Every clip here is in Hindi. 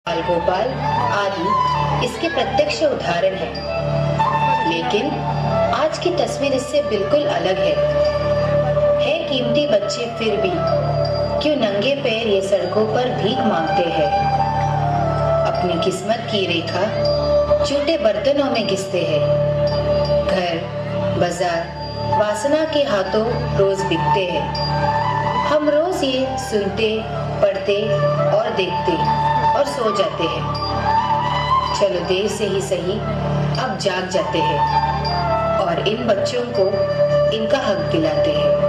बाल गोपाल आदि इसके प्रत्यक्ष उदाहरण हैं। लेकिन आज की तस्वीर इससे बिल्कुल अलग है कीमती बच्चे फिर भी क्यों नंगे पैर ये सड़कों पर भीख मांगते हैं। अपनी किस्मत की रेखा झूठे बर्तनों में घिसते हैं। घर बाजार वासना के हाथों रोज बिकते हैं। हम रोज ये सुनते, पढ़ते और देखते और सो जाते हैं। चलो देर से ही सही अब जाग जाते हैं और इन बच्चों को इनका हक दिलाते हैं।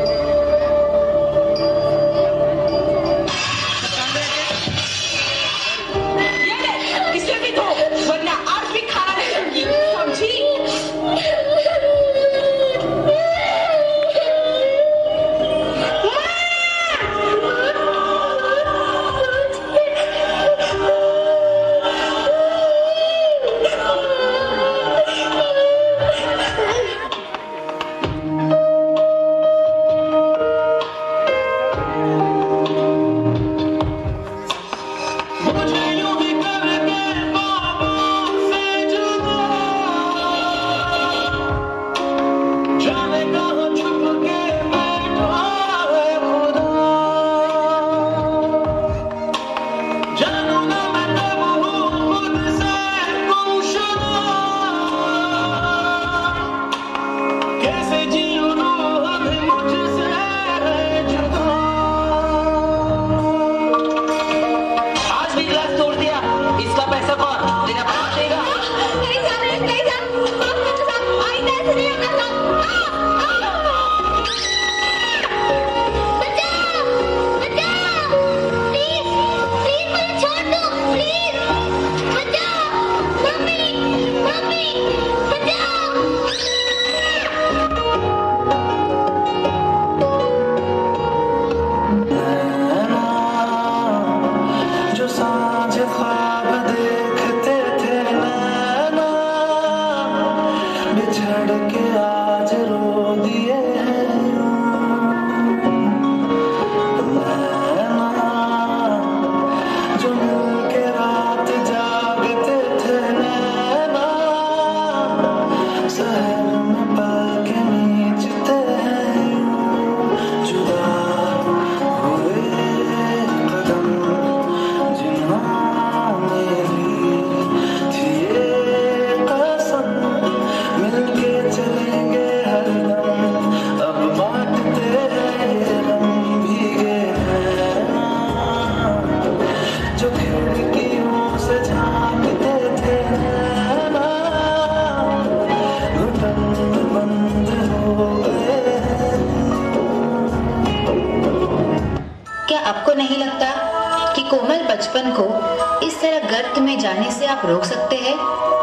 आपको नहीं लगता कि कोमल बचपन को इस तरह गर्त में जाने से आप रोक सकते हैं?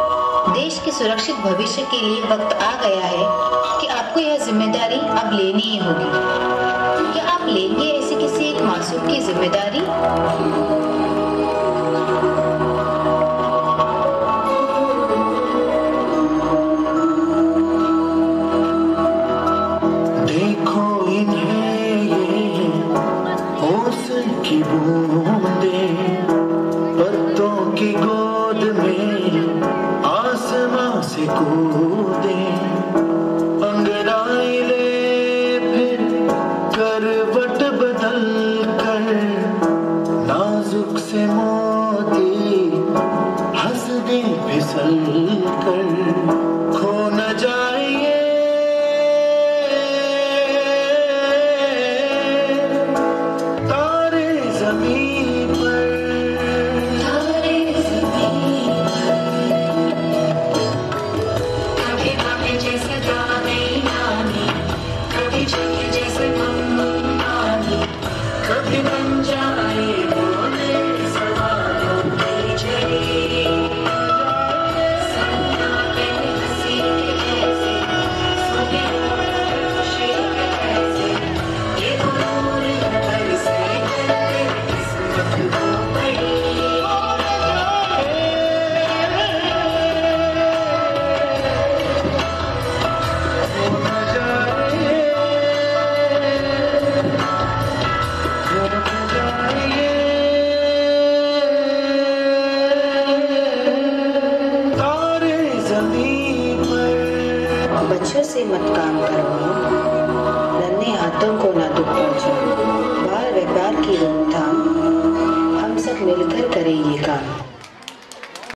देश के सुरक्षित भविष्य के लिए वक्त आ गया है कि आपको यह जिम्मेदारी अब लेनी ही होगी। क्या आप लेंगे ऐसे किसी एक मासूम की जिम्मेदारी? पत्तों की गोद में आसमां से कूदे, अंगड़ाई ले फिर करवट बदल कर, नाजुक से मोती हंस दे फिसल कर, खो न जाए बच्चों से मत काम करवाओ, नन्हे हाथों को ना दुख पहुंचाओ। बाल व्यापार की रोकथाम हम सब मिलकर करें ये काम।